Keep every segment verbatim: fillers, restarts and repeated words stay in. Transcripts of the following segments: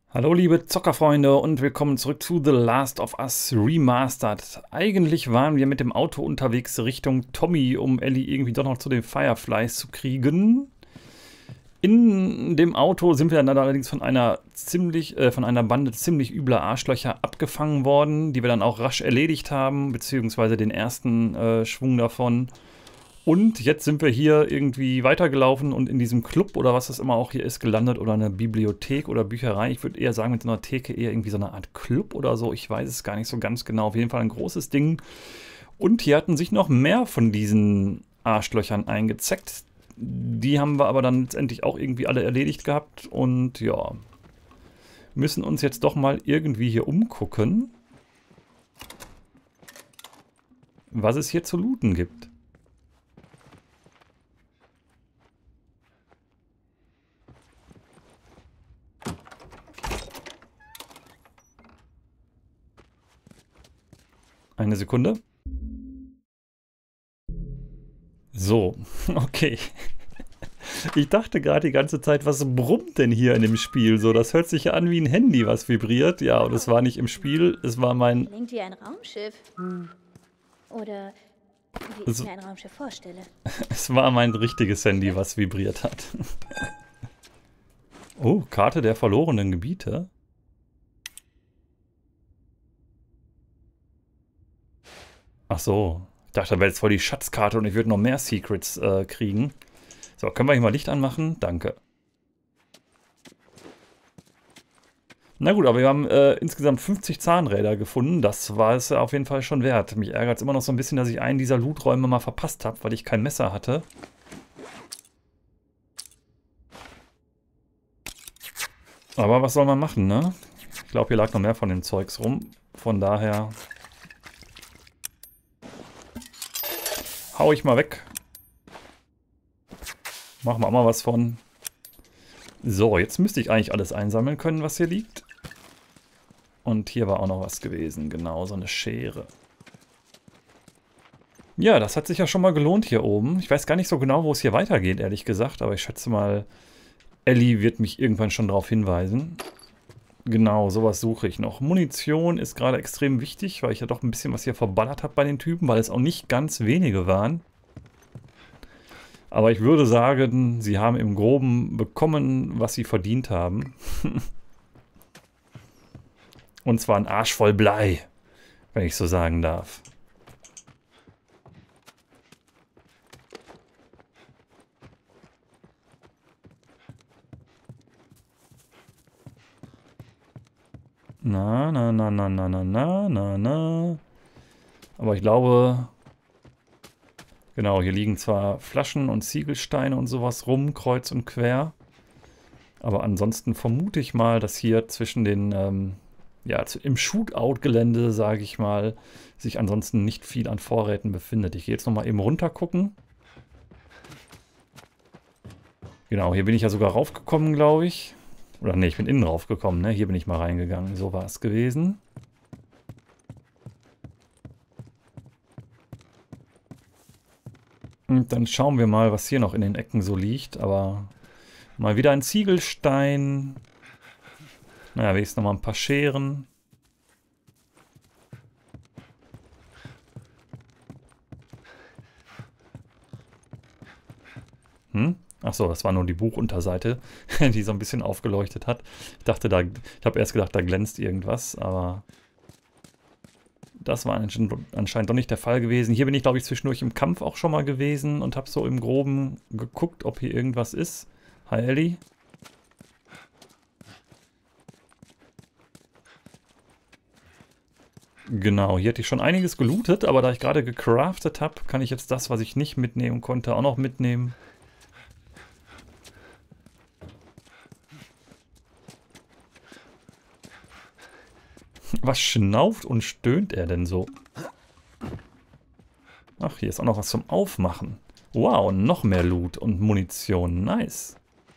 Hallo liebe Zockerfreunde und willkommen zurück zu The Last of Us Remastered. Eigentlich waren wir mit dem Auto unterwegs Richtung Tommy, um Ellie irgendwie doch noch zu den Fireflies zu kriegen. In dem Auto sind wir dann allerdings von einer ziemlich, äh, von einer Bande ziemlich übler Arschlöcher abgefangen worden, die wir dann auch rasch erledigt haben, beziehungsweise den ersten äh, Schwung davon. Und jetzt sind wir hier irgendwie weitergelaufen und in diesem Club oder was das immer auch hier ist, gelandet oder eine Bibliothek oder Bücherei. Ich würde eher sagen, mit so einer Theke eher irgendwie so eine Art Club oder so. Ich weiß es gar nicht so ganz genau. Auf jeden Fall ein großes Ding. Und hier hatten sich noch mehr von diesen Arschlöchern eingezeckt. Die haben wir aber dann letztendlich auch irgendwie alle erledigt gehabt. Und ja, müssen uns jetzt doch mal irgendwie hier umgucken, was es hier zu looten gibt. Eine Sekunde. So, okay. Ich dachte gerade die ganze Zeit, was brummt denn hier in dem Spiel? So, das hört sich ja an wie ein Handy, was vibriert. Ja, und es war nicht im Spiel, es war mein... Klingt wie ein Raumschiff. Oder wie ich Es, mir ein Raumschiff vorstelle. es war mein richtiges Handy, was vibriert hat. Oh, Karte der verlorenen Gebiete. Ach so, ich dachte, da wäre jetzt voll die Schatzkarte und ich würde noch mehr Secrets äh, kriegen. So, können wir hier mal Licht anmachen? Danke. Na gut, aber wir haben äh, insgesamt fünfzig Zahnräder gefunden. Das war es auf jeden Fall schon wert. Mich ärgert es immer noch so ein bisschen, dass ich einen dieser Looträume mal verpasst habe, weil ich kein Messer hatte. Aber was soll man machen, ne? Ich glaube, hier lag noch mehr von dem Zeugs rum. Von daher... hau ich mal weg. Machen wir auch mal was von. So, jetzt müsste ich eigentlich alles einsammeln können, was hier liegt. Und hier war auch noch was gewesen. Genau, so eine Schere. Ja, das hat sich ja schon mal gelohnt hier oben. Ich weiß gar nicht so genau, wo es hier weitergeht, ehrlich gesagt. Aber ich schätze mal, Ellie wird mich irgendwann schon darauf hinweisen. Genau, sowas suche ich noch. Munition ist gerade extrem wichtig, weil ich ja doch ein bisschen was hier verballert habe bei den Typen, weil es auch nicht ganz wenige waren. Aber ich würde sagen, sie haben im Groben bekommen, was sie verdient haben. Und zwar ein Arsch voll Blei, wenn ich so sagen darf. Na, na, na, na, na, na, na, na, na. Aber ich glaube... Genau, hier liegen zwar Flaschen und Ziegelsteine und sowas rum, kreuz und quer. Aber ansonsten vermute ich mal, dass hier zwischen den, ähm, ja, im Shootout-Gelände, sage ich mal, sich ansonsten nicht viel an Vorräten befindet. Ich gehe jetzt nochmal eben runter gucken. Genau, hier bin ich ja sogar raufgekommen, glaube ich. Oder ne, ich bin innen raufgekommen, ne? Hier bin ich mal reingegangen. So war es gewesen. Und dann schauen wir mal, was hier noch in den Ecken so liegt. Aber mal wieder ein Ziegelstein. Naja, wenigstens nochmal ein paar Scheren. Hm? Achso, das war nur die Buchunterseite, die so ein bisschen aufgeleuchtet hat. Ich dachte, da, ich habe erst gedacht, da glänzt irgendwas, aber das war anscheinend doch nicht der Fall gewesen. Hier bin ich, glaube ich, zwischendurch im Kampf auch schon mal gewesen und habe so im Groben geguckt, ob hier irgendwas ist. Hi, Ellie. Genau, hier hatte ich schon einiges gelootet, aber da ich gerade gecraftet habe, kann ich jetzt das, was ich nicht mitnehmen konnte, auch noch mitnehmen. Was schnauft und stöhnt er denn so? Ach, hier ist auch noch was zum Aufmachen. Wow, noch mehr Loot und Munition. Nice.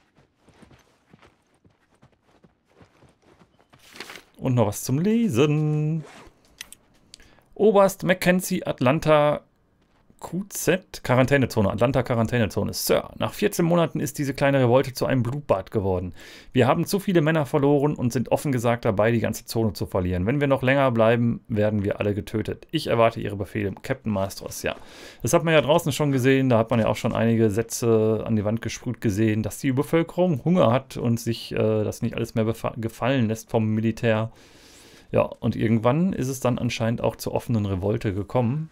Und noch was zum Lesen. Oberst Mackenzie Atlanta Q Z, Quarantänezone, Atlanta Quarantänezone. Sir, nach vierzehn Monaten ist diese kleine Revolte zu einem Blutbad geworden. Wir haben zu viele Männer verloren und sind offen gesagt dabei, die ganze Zone zu verlieren. Wenn wir noch länger bleiben, werden wir alle getötet. Ich erwarte Ihre Befehle, Captain Mastros. Ja, das hat man ja draußen schon gesehen, da hat man ja auch schon einige Sätze an die Wand gesprüht gesehen, dass die Bevölkerung Hunger hat und sich äh, das nicht alles mehr gefallen lässt vom Militär. Ja, und irgendwann ist es dann anscheinend auch zur offenen Revolte gekommen.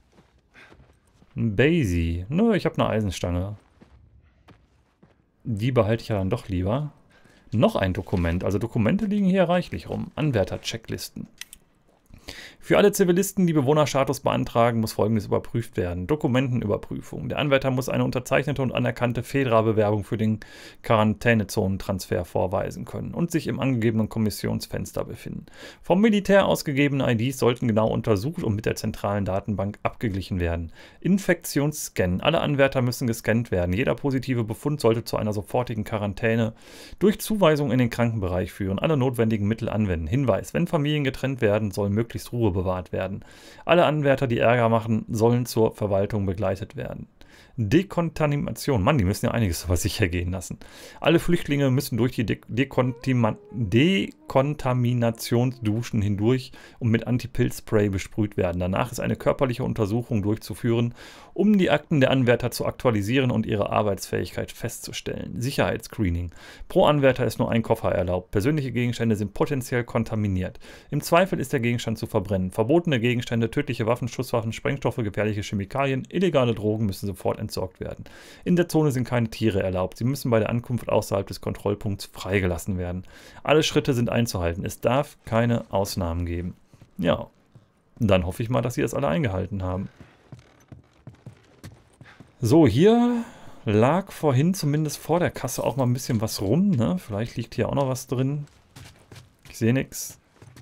Basie. Nö, ich habe eine Eisenstange. Die behalte ich ja dann doch lieber. Noch ein Dokument. Also Dokumente liegen hier reichlich rum. Anwärter-Checklisten. Für alle Zivilisten, die Bewohnerstatus beantragen, muss Folgendes überprüft werden. Dokumentenüberprüfung. Der Anwärter muss eine unterzeichnete und anerkannte Fedra-Bewerbung für den Quarantänezonentransfer vorweisen können und sich im angegebenen Kommissionsfenster befinden. Vom Militär ausgegebene I Ds sollten genau untersucht und mit der zentralen Datenbank abgeglichen werden. Infektionsscan. Alle Anwärter müssen gescannt werden. Jeder positive Befund sollte zu einer sofortigen Quarantäne durch Zuweisung in den Krankenbereich führen. Alle notwendigen Mittel anwenden. Hinweis: Wenn Familien getrennt werden, soll möglichst Ruhe bewahrt werden. Alle Anwärter, die Ärger machen, sollen zur Verwaltung begleitet werden. Dekontamination. Mann, die müssen ja einiges über sich ergehen lassen. Alle Flüchtlinge müssen durch die De Dekontaminationsduschen hindurch und mit Antipilzspray besprüht werden. Danach ist eine körperliche Untersuchung durchzuführen, um die Akten der Anwärter zu aktualisieren und ihre Arbeitsfähigkeit festzustellen. Sicherheitsscreening. Pro Anwärter ist nur ein Koffer erlaubt. Persönliche Gegenstände sind potenziell kontaminiert. Im Zweifel ist der Gegenstand zu verbrennen. Verbotene Gegenstände, tödliche Waffen, Schusswaffen, Sprengstoffe, gefährliche Chemikalien, illegale Drogen müssen sofort entsorgt werden. In der Zone sind keine Tiere erlaubt. Sie müssen bei der Ankunft außerhalb des Kontrollpunkts freigelassen werden. Alle Schritte sind einzuhalten. Es darf keine Ausnahmen geben. Ja, dann hoffe ich mal, dass sie das alle eingehalten haben. So, hier lag vorhin zumindest vor der Kasse auch mal ein bisschen was rum, ne? Vielleicht liegt hier auch noch was drin. Ich sehe nichts.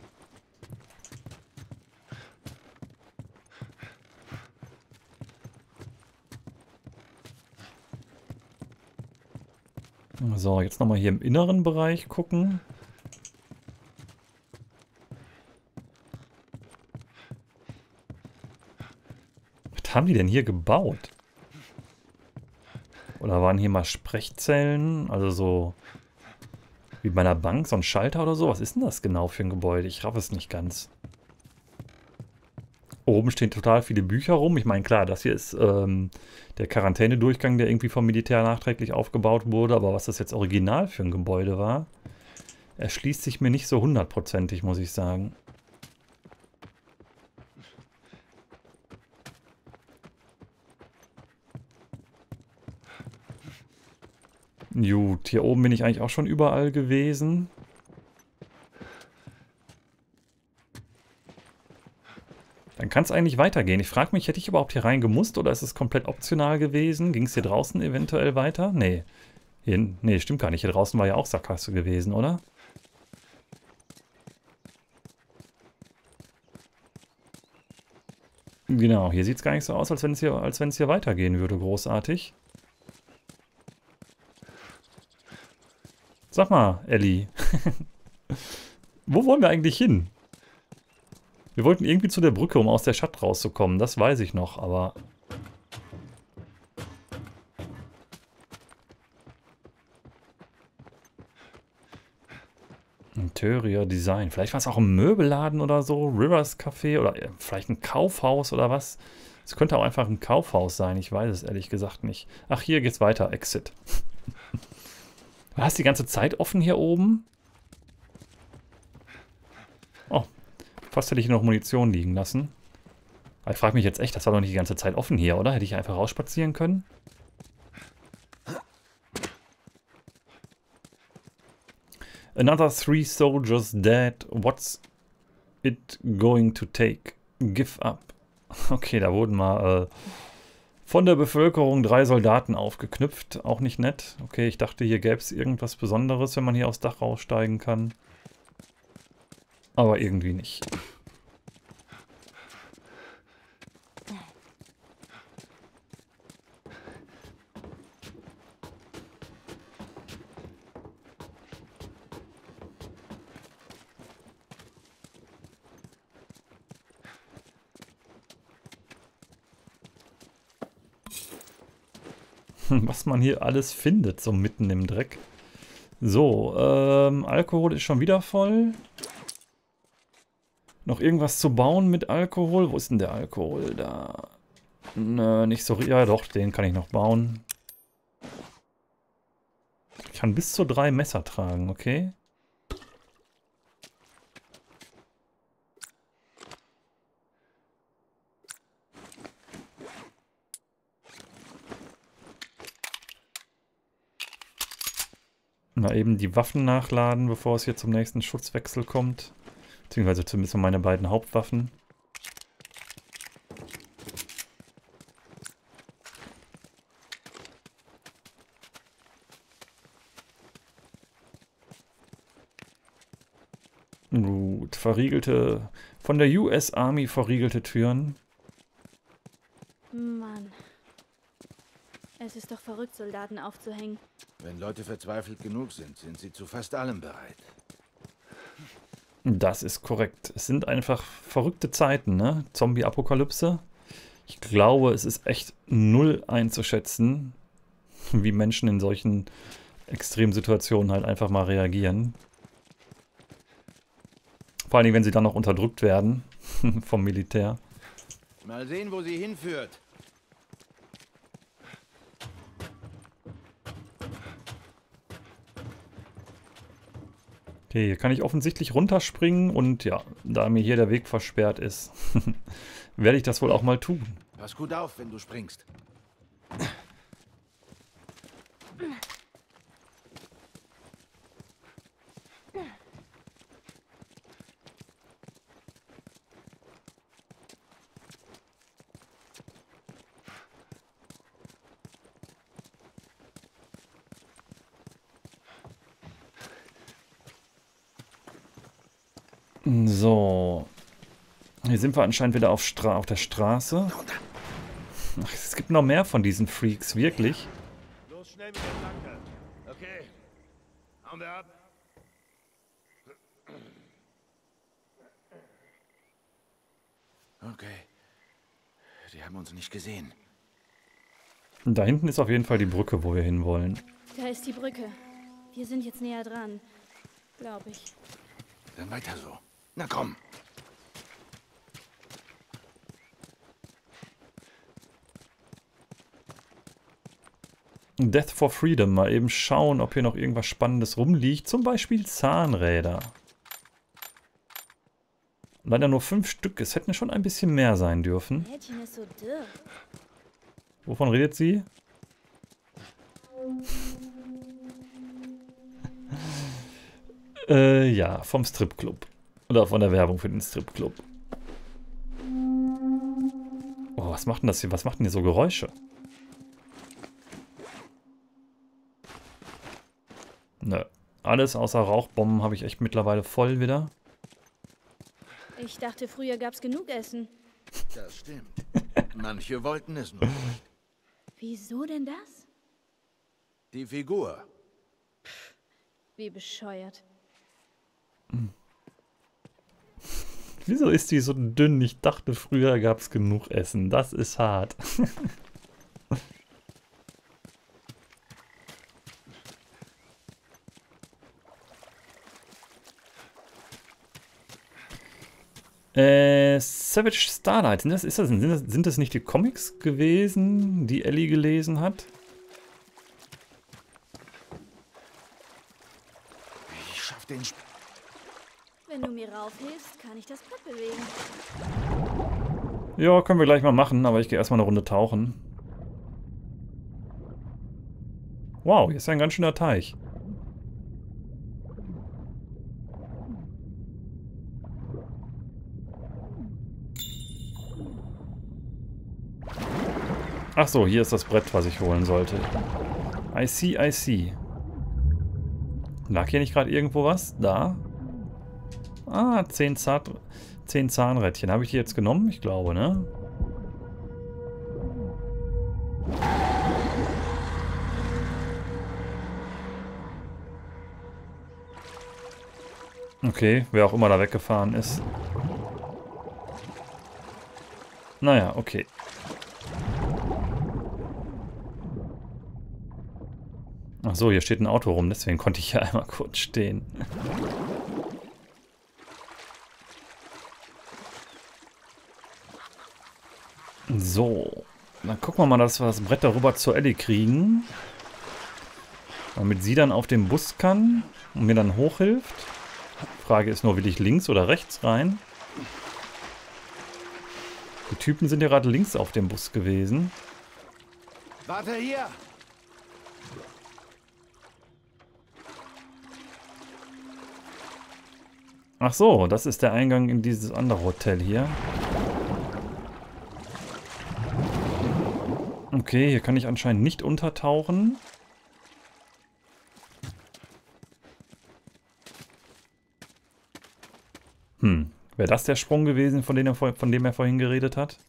So, jetzt nochmal hier im inneren Bereich gucken. Was haben die denn hier gebaut? Oder waren hier mal Sprechzellen? Also so wie bei einer Bank, so ein Schalter oder so? Was ist denn das genau für ein Gebäude? Ich raff es nicht ganz. Oben stehen total viele Bücher rum. Ich meine, klar, das hier ist ähm, der Quarantänedurchgang, der irgendwie vom Militär nachträglich aufgebaut wurde. Aber was das jetzt original für ein Gebäude war, erschließt sich mir nicht so hundertprozentig, muss ich sagen. Gut, hier oben bin ich eigentlich auch schon überall gewesen. Dann kann es eigentlich weitergehen. Ich frage mich, hätte ich überhaupt hier rein gemusst oder ist es komplett optional gewesen? Ging es hier draußen eventuell weiter? Nee. Hier, nee, stimmt gar nicht. Hier draußen war ja auch Sackgasse gewesen, oder? Genau, hier sieht es gar nicht so aus, als wenn es hier, als wenn es hier weitergehen würde. Großartig. Sag mal, Ellie. Wo wollen wir eigentlich hin? Wir wollten irgendwie zu der Brücke, um aus der Stadt rauszukommen. Das weiß ich noch, aber... Interior Design. Vielleicht war es auch ein Möbelladen oder so. Rivers Café oder vielleicht ein Kaufhaus oder was. Es könnte auch einfach ein Kaufhaus sein. Ich weiß es ehrlich gesagt nicht. Ach, hier geht's weiter. Exit. War es die ganze Zeit offen hier oben? Oh. Fast hätte ich noch Munition liegen lassen. Aber ich frage mich jetzt echt, das war doch nicht die ganze Zeit offen hier, oder? Hätte ich einfach rausspazieren können? Another three soldiers dead. What's it going to take? Give up. Okay, da wurden mal äh, von der Bevölkerung drei Soldaten aufgeknüpft. Auch nicht nett. Okay, ich dachte, hier gäbe es irgendwas Besonderes, wenn man hier aufs Dach raussteigen kann. Aber irgendwie nicht. was man hier alles findet, so mitten im Dreck. So, ähm, Alkohol ist schon wieder voll. Noch irgendwas zu bauen mit Alkohol? Wo ist denn der Alkohol? Da. Nö, nicht so. Ja, doch, den kann ich noch bauen. Ich kann bis zu drei Messer tragen, okay. Mal eben die Waffen nachladen, bevor es hier zum nächsten Schutzwechsel kommt. Beziehungsweise zumindest meine beiden Hauptwaffen. Gut, verriegelte, von der U S Army verriegelte Türen. Mann. Es ist doch verrückt, Soldaten aufzuhängen. Wenn Leute verzweifelt genug sind, sind sie zu fast allem bereit. Das ist korrekt. Es sind einfach verrückte Zeiten, ne? Zombie-Apokalypse. Ich glaube, es ist echt null einzuschätzen, wie Menschen in solchen Extremsituationen halt einfach mal reagieren. Vor allem, wenn sie dann noch unterdrückt werden vom Militär. Mal sehen, wo sie hinführt. Okay, hier kann ich offensichtlich runterspringen und ja, da mir hier der Weg versperrt ist, werde ich das wohl auch mal tun. Pass gut auf, wenn du springst. So. Hier sind wir anscheinend wieder auf, Stra auf der Straße. Ach, es gibt noch mehr von diesen Freaks, wirklich. Los, schnell mit der Flanke. Okay. Hauen wir ab. Okay. Die haben uns nicht gesehen. Da hinten ist auf jeden Fall die Brücke, wo wir hinwollen. Da ist die Brücke. Wir sind jetzt näher dran. Glaube ich. Dann weiter so. Na komm. Death for Freedom. Mal eben schauen, ob hier noch irgendwas Spannendes rumliegt. Zum Beispiel Zahnräder. Leider nur fünf Stück. Es hätten schon ein bisschen mehr sein dürfen. Mädchen ist so dürr. Wovon redet sie? äh, ja, vom Stripclub. Oder von der Werbung für den Stripclub. Oh, was macht denn das hier? Was macht denn hier so Geräusche? Nö. Alles außer Rauchbomben habe ich echt mittlerweile voll wieder. Ich dachte, früher gab's genug Essen. Das stimmt. Manche wollten es nur nicht. Wieso denn das? Die Figur. Wie bescheuert. Wieso ist die so dünn? Ich dachte, früher gab es genug Essen. Das ist hart. äh, Savage Starlight. Sind das, ist das, sind, das, sind das nicht die Comics gewesen, die Ellie gelesen hat? Ich schaff den Sp Wenn du mir raufhilfst, kann ich das Brett bewegen. Ja, können wir gleich mal machen, aber ich gehe erstmal eine Runde tauchen. Wow, hier ist ja ein ganz schöner Teich. Ach so, hier ist das Brett, was ich holen sollte. I see, I see. Lag hier nicht gerade irgendwo was? Da? Ah, zehn, Zahn zehn Zahnrädchen. Habe ich die jetzt genommen? Ich glaube, ne? Okay, wer auch immer da weggefahren ist. Naja, okay. Achso, hier steht ein Auto rum, deswegen konnte ich hier einmal kurz stehen. So, dann gucken wir mal, dass wir das Brett darüber zur Ellie kriegen. Damit sie dann auf den Bus kann und mir dann hochhilft. Frage ist nur, will ich links oder rechts rein? Die Typen sind ja gerade links auf dem Bus gewesen. Warte hier! Ach so, das ist der Eingang in dieses andere Hotel hier. Okay, hier kann ich anscheinend nicht untertauchen. Hm, wäre das der Sprung gewesen, von dem, er, von dem er vorhin geredet hat?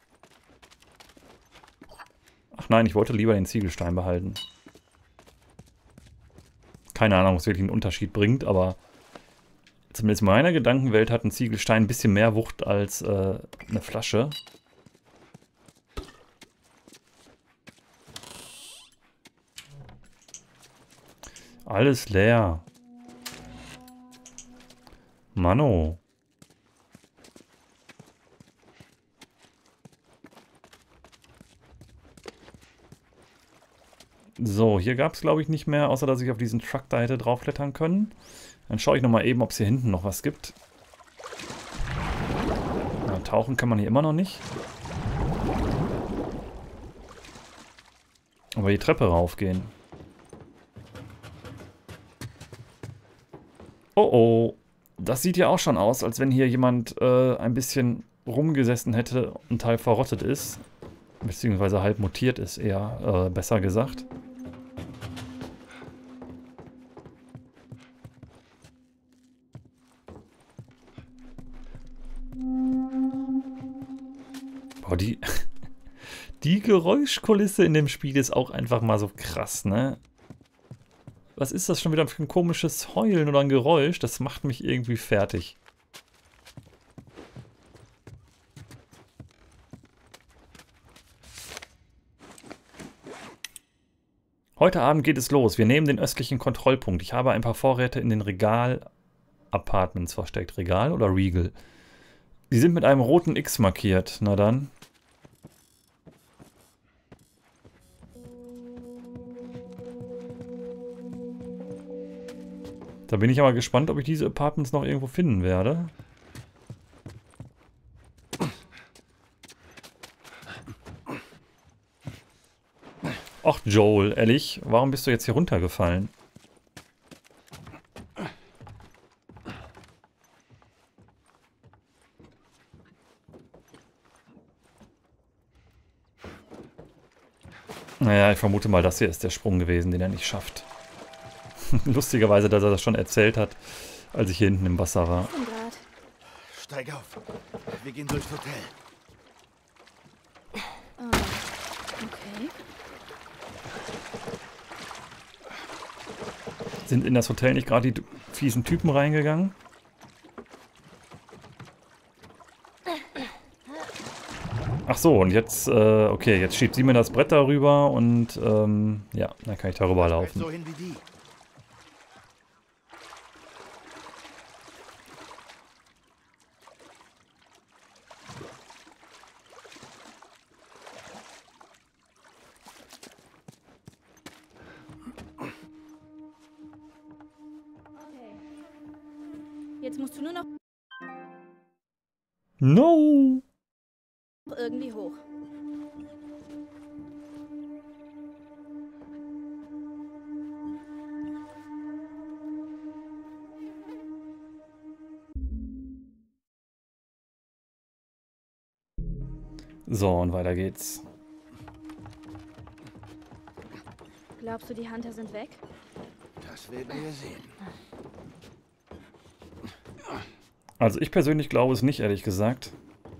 Ach nein, ich wollte lieber den Ziegelstein behalten. Keine Ahnung, was wirklich einen Unterschied bringt, aber zumindest in meiner Gedankenwelt hat ein Ziegelstein ein bisschen mehr Wucht als äh, eine Flasche. Alles leer. Mano. So, hier gab es glaube ich nicht mehr, außer dass ich auf diesen Truck da hätte draufklettern können. Dann schaue ich nochmal eben, ob es hier hinten noch was gibt. Na, tauchen kann man hier immer noch nicht. Aber die Treppe raufgehen. Oh oh, das sieht ja auch schon aus, als wenn hier jemand äh, ein bisschen rumgesessen hätte und halb verrottet ist. Beziehungsweise halb mutiert ist, eher äh, besser gesagt. Boah, die, die Geräuschkulisse in dem Spiel ist auch einfach mal so krass, ne? Was ist das schon wieder für ein komisches Heulen oder ein Geräusch? Das macht mich irgendwie fertig. Heute Abend geht es los. Wir nehmen den östlichen Kontrollpunkt. Ich habe ein paar Vorräte in den Regal-Apartments versteckt. Regal oder Regal? Die sind mit einem roten X markiert. Na dann. Da bin ich aber gespannt, ob ich diese Apartments noch irgendwo finden werde. Ach Joel, ehrlich, warum bist du jetzt hier runtergefallen? Naja, ich vermute mal, das hier ist der Sprung gewesen, den er nicht schafft. Lustigerweise, dass er das schon erzählt hat, als ich hier hinten im Wasser war. Steig auf. Wir gehen durchs Hotel. Oh, okay. Sind in das Hotel nicht gerade die fiesen Typen reingegangen? Ach so, und jetzt, äh, okay, jetzt schiebt sie mir das Brett darüber und, ähm, ja, dann kann ich darüber laufen. So hin wie die. Jetzt musst du nur noch No! irgendwie hoch. So, und weiter geht's. Glaubst du, die Hunter sind weg? Das werden wir sehen. Also ich persönlich glaube es nicht, ehrlich gesagt.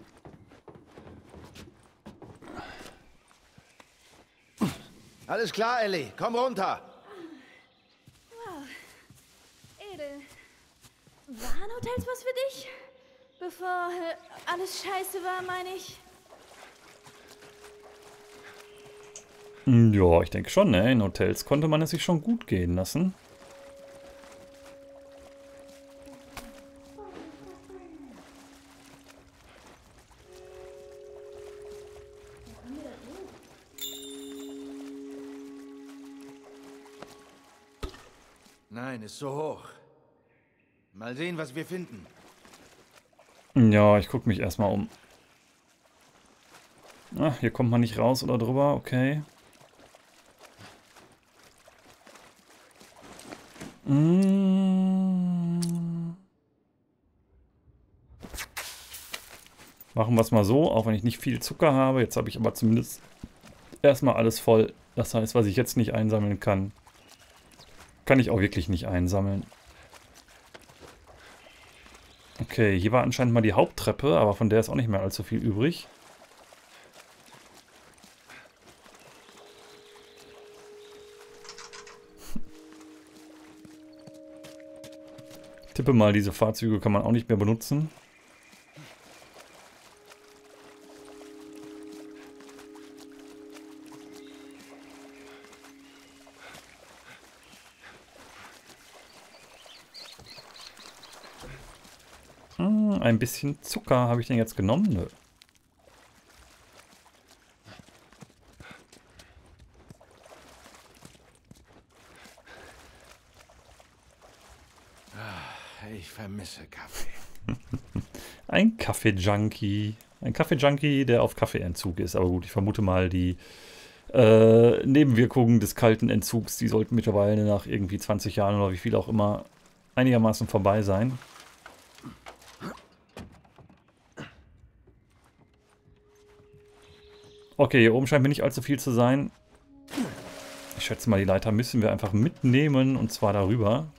Alles klar, Ellie. Komm runter. Wow. Edel. Waren Hotels was für dich? Bevor äh, alles scheiße war, meine ich. Ja, ich denke schon, ne? In Hotels konnte man es sich schon gut gehen lassen. Nein, ist so hoch. Mal sehen, was wir finden. Ja, ich gucke mich erstmal um. Ach, hier kommt man nicht raus oder drüber, okay. Mm. Machen wir es mal so, auch wenn ich nicht viel Zucker habe. Jetzt habe ich aber zumindest erstmal alles voll. Das heißt, was ich jetzt nicht einsammeln kann, kann ich auch wirklich nicht einsammeln. Okay, hier war anscheinend mal die Haupttreppe, aber von der ist auch nicht mehr allzu viel übrig. Ich tippe mal, diese Fahrzeuge kann man auch nicht mehr benutzen. Hm, ein bisschen Zucker habe ich denn jetzt genommen? Nö. Ich vermisse Kaffee. Ein Kaffee-Junkie. Ein Kaffee-Junkie, der auf Kaffeeentzug ist. Aber gut, ich vermute mal, die äh, Nebenwirkungen des kalten Entzugs, die sollten mittlerweile nach irgendwie zwanzig Jahren oder wie viel auch immer einigermaßen vorbei sein. Okay, hier oben scheint mir nicht allzu viel zu sein. Ich schätze mal, die Leiter müssen wir einfach mitnehmen und zwar darüber.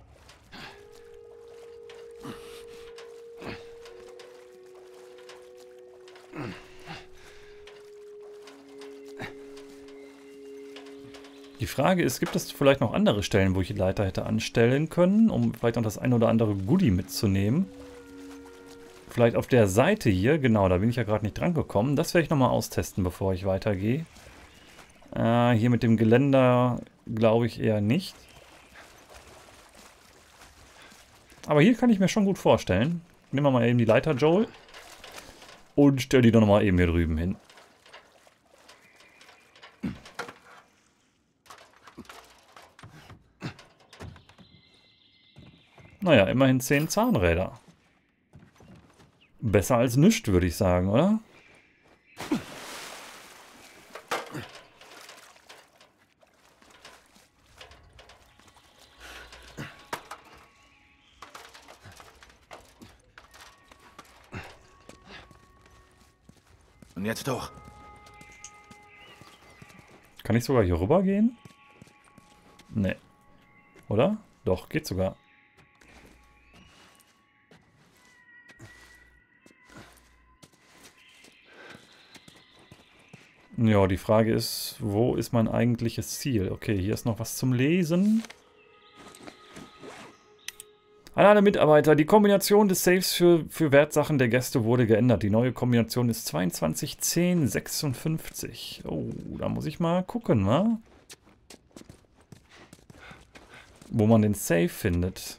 Die Frage ist, gibt es vielleicht noch andere Stellen, wo ich die Leiter hätte anstellen können, um vielleicht noch das ein oder andere Goodie mitzunehmen? Vielleicht auf der Seite hier, genau, da bin ich ja gerade nicht dran gekommen. Das werde ich nochmal austesten, bevor ich weitergehe. Äh, hier mit dem Geländer glaube ich eher nicht. Aber hier kann ich mir schon gut vorstellen. Nehmen wir mal eben die Leiter, Joel. Und stell die doch nochmal eben hier drüben hin. Naja, immerhin zehn Zahnräder. Besser als nichts, würde ich sagen, oder? Und jetzt doch. Kann ich sogar hier rüber gehen? Nee. Oder? Doch, geht sogar. Ja, die Frage ist, wo ist mein eigentliches Ziel? Okay, hier ist noch was zum Lesen. An alle Mitarbeiter, die Kombination des Saves für, für Wertsachen der Gäste wurde geändert. Die neue Kombination ist zweiundzwanzig zehn sechsundfünfzig. Oh, da muss ich mal gucken, wa? Wo man den Save findet.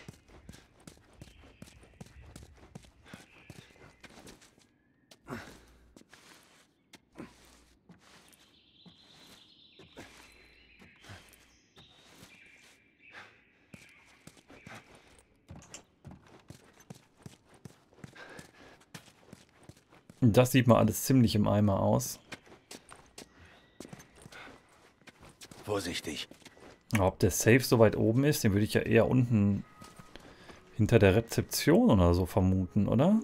Das sieht mal alles ziemlich im Eimer aus. Vorsichtig. Ob der Safe so weit oben ist, den würde ich ja eher unten hinter der Rezeption oder so vermuten, oder?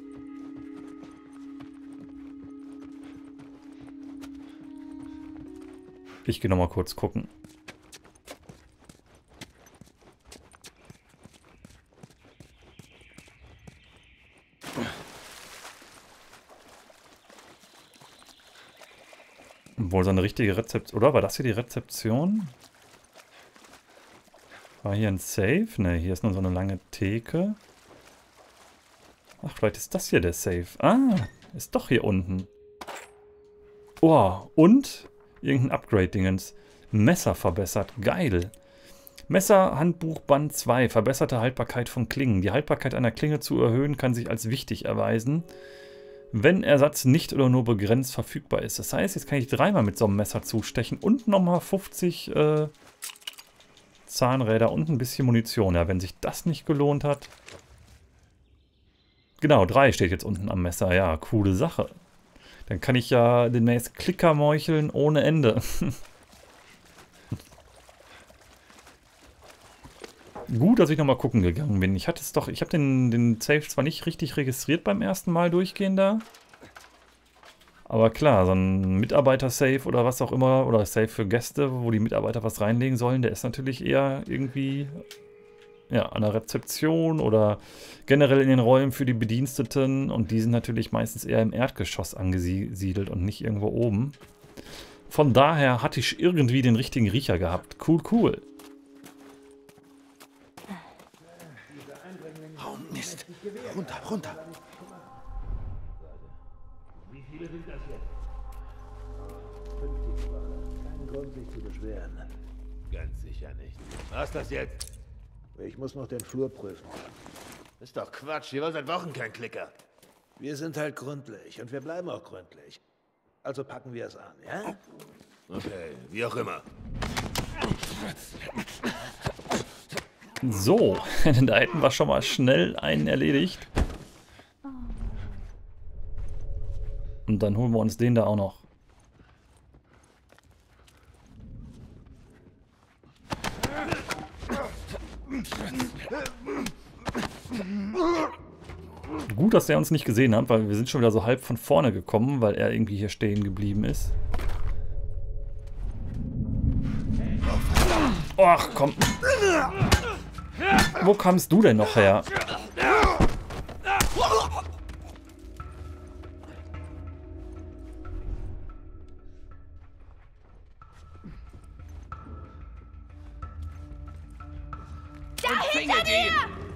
Ich gehe nochmal kurz gucken. Obwohl so eine richtige Rezeption... Oder war das hier die Rezeption? War hier ein Safe? Ne, hier ist nur so eine lange Theke. Ach, vielleicht ist das hier der Safe. Ah, ist doch hier unten. Oh, und Irgendein Upgrade-Dingens. Messer verbessert. Geil. Messer, Handbuch, Band zwei. Verbesserte Haltbarkeit von Klingen. Die Haltbarkeit einer Klinge zu erhöhen, kann sich als wichtig erweisen, wenn Ersatz nicht oder nur begrenzt verfügbar ist. Das heißt, jetzt kann ich dreimal mit so einem Messer zustechen und nochmal fünfzig äh, Zahnräder und ein bisschen Munition. Ja, wenn sich das nicht gelohnt hat. Genau, drei steht jetzt unten am Messer. Ja, coole Sache. Dann kann ich ja demnächst Klicker meucheln ohne Ende. Gut, dass ich nochmal gucken gegangen bin. Ich hatte es doch, ich habe den, den Safe zwar nicht richtig registriert beim ersten Mal durchgehen da. Aber klar, so ein Mitarbeiter-Safe oder was auch immer, oder Safe für Gäste, wo die Mitarbeiter was reinlegen sollen, der ist natürlich eher irgendwie ja, an der Rezeption oder generell in den Räumen für die Bediensteten. Und die sind natürlich meistens eher im Erdgeschoss angesiedelt und nicht irgendwo oben. Von daher hatte ich irgendwie den richtigen Riecher gehabt. Cool, cool. Oh Mist. Runter, runter. Wie viele sind das jetzt? fünfzig Wache. Kein Grund, sich zu beschweren. Ganz sicher nicht. Was ist das jetzt? Ich muss noch den Flur prüfen. Ist doch Quatsch. Hier war seit Wochen kein Klicker. Wir sind halt gründlich und wir bleiben auch gründlich. Also packen wir es an, ja? Okay, wie auch immer. So, da hätten wir schon mal schnell einen erledigt. Und dann holen wir uns den da auch noch. Gut, dass der uns nicht gesehen hat, weil wir sind schon wieder so halb von vorne gekommen, weil er irgendwie hier stehen geblieben ist. Ach, komm. Wo kamst du denn noch her? Da hinter dir!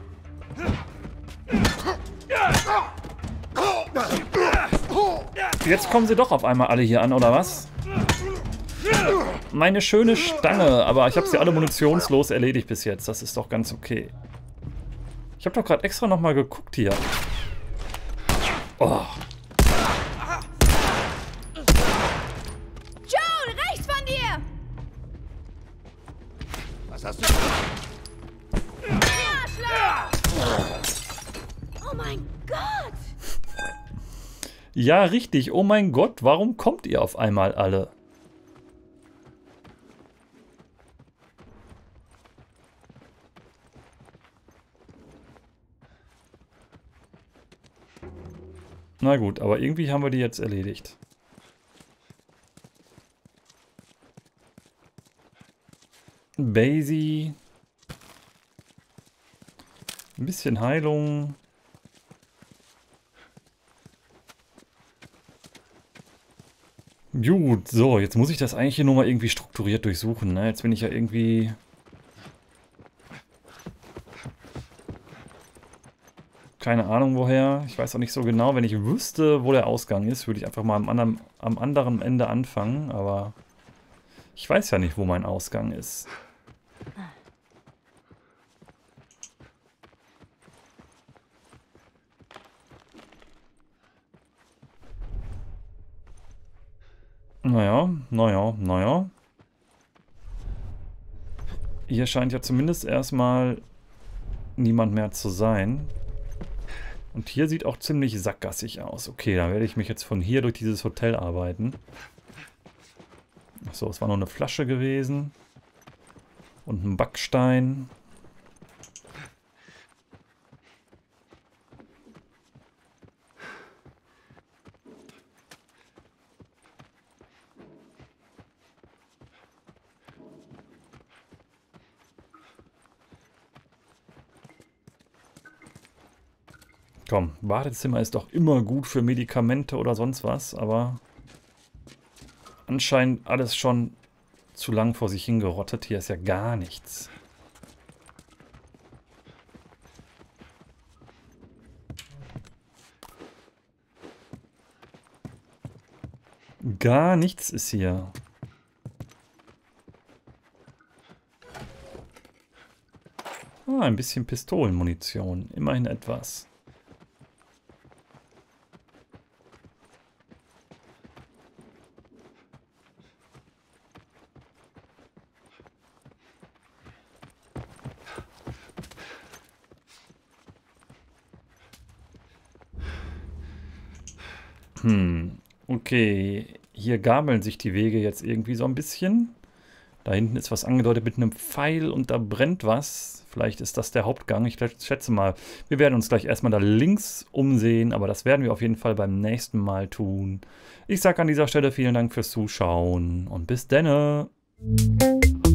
Jetzt kommen sie doch auf einmal alle hier an, oder was? Meine schöne Stange, aber ich habe sie alle munitionslos erledigt bis jetzt. Das ist doch ganz okay. Ich habe doch gerade extra nochmal geguckt hier. Oh. Joel, rechts von dir! Was hast du? Oh mein Gott! Ja, richtig. Oh mein Gott, warum kommt ihr auf einmal alle? Na gut, aber irgendwie haben wir die jetzt erledigt. Basie. Ein bisschen Heilung. Gut, so, jetzt muss ich das eigentlich hier nur mal irgendwie strukturiert durchsuchen, ne? Jetzt bin ich ja irgendwie... Keine Ahnung woher. Ich weiß auch nicht so genau. Wenn ich wüsste, wo der Ausgang ist, würde ich einfach mal am anderen, am anderen Ende anfangen. Aber ich weiß ja nicht, wo mein Ausgang ist. Naja, naja, naja. Hier scheint ja zumindest erstmal niemand mehr zu sein. Und hier sieht auch ziemlich sackgassig aus. Okay, dann werde ich mich jetzt von hier durch dieses Hotel arbeiten. Achso, es war nur eine Flasche gewesen. Und ein Backstein. Komm, Badezimmer ist doch immer gut für Medikamente oder sonst was, aber anscheinend alles schon zu lang vor sich hingerottet. Hier ist ja gar nichts. Gar nichts ist hier. Ah, ein bisschen Pistolenmunition. Immerhin etwas. Hm, okay. Hier gabeln sich die Wege jetzt irgendwie so ein bisschen. Da hinten ist was angedeutet mit einem Pfeil und da brennt was. Vielleicht ist das der Hauptgang. Ich schätze mal, wir werden uns gleich erstmal da links umsehen, aber das werden wir auf jeden Fall beim nächsten Mal tun. Ich sage an dieser Stelle vielen Dank fürs Zuschauen und bis denne.